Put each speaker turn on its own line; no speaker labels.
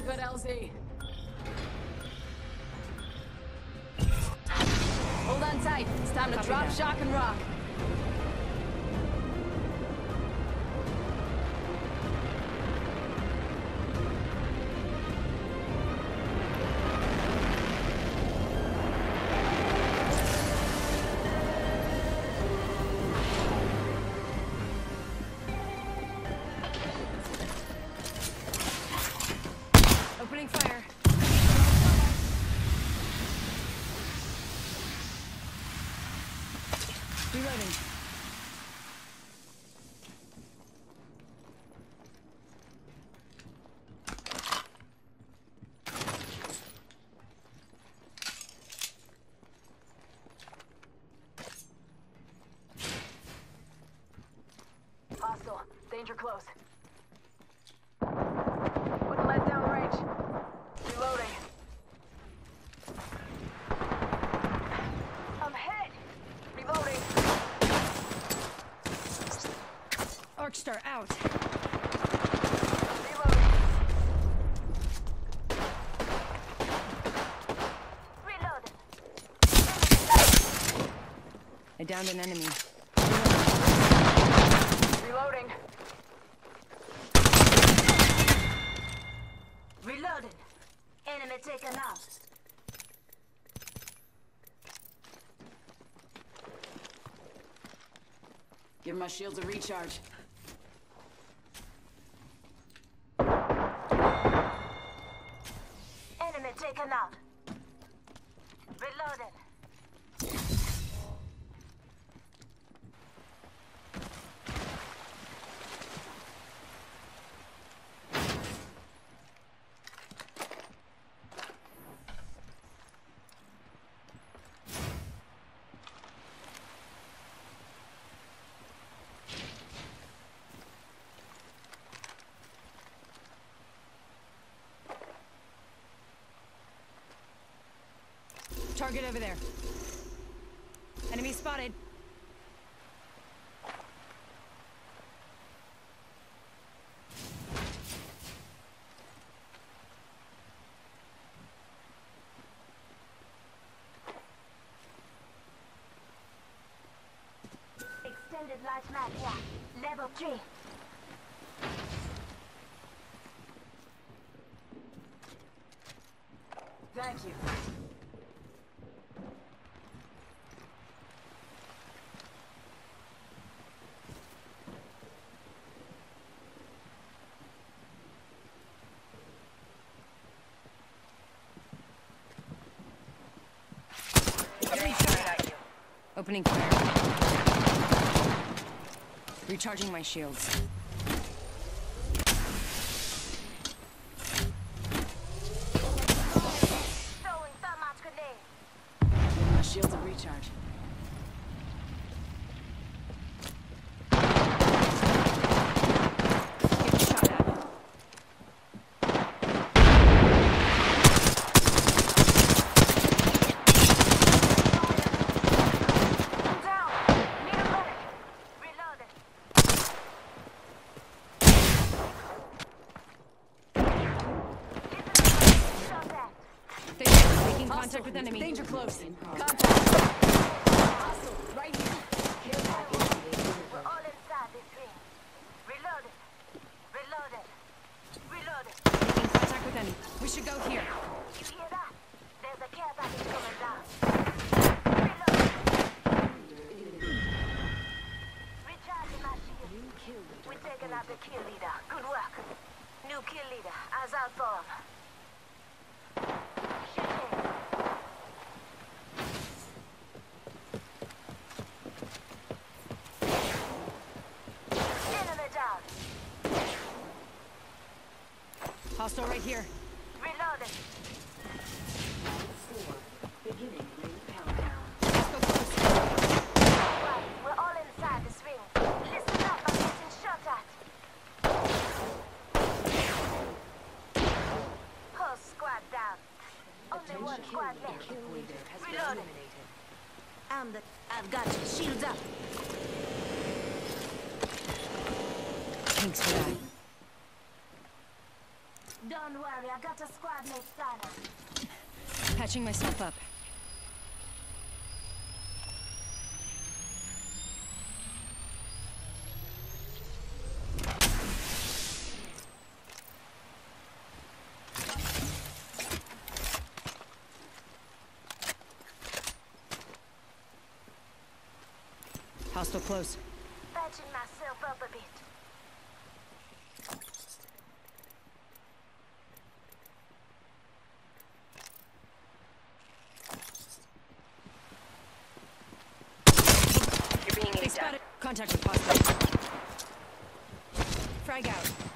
good, LZ. Hold on tight. It's time to drop, shock, and rock.
Opening fire. Reloading.
Hostile. Danger close. Wouldn't let down range. Reloading. I'm hit. Reloading.
Arcstar out.
Reloading.
Reload.
I downed an enemy.
Reloading.
Reloaded. Enemy taken out.
Give my shields a recharge.
Enemy taken out. Reloaded.
Target over there. Enemy spotted.
Extended light mag here. Level 3.
Thank you.
Opening fire. Recharging my shields.
Throwing thermite grenade.
Give my shields a recharge.
Getting shot at.
I'm down. Need a medic. Reloaded. Shot at.
Making contact with enemy.
Danger close. Contact. Hostile. Right here. Care package.
We're all inside this ring. Reloaded. Reloaded. Reloaded.
Making contact with enemy. We should go here.
You hear that? There's a care package coming down. Reloaded. Recharging my shield. We're taking out the kill leader. Good work. New kill leader. Eyes out for him. Shoot him. Enemy down.
Hostile right here.
Reloaded.
Beginning ring countdown.
Let's go close.
Right, we're all inside this ring. Listen up, I'm getting shot at. Whole squad down. Only one squad left. Reloaded. I've got you. Shields up.
Thanks for that.
Don't worry, I got a squad mate started.
Patching myself up. Hostile close.
Patching myself up a bit.
They spotted. Contact with hostile. Frag out.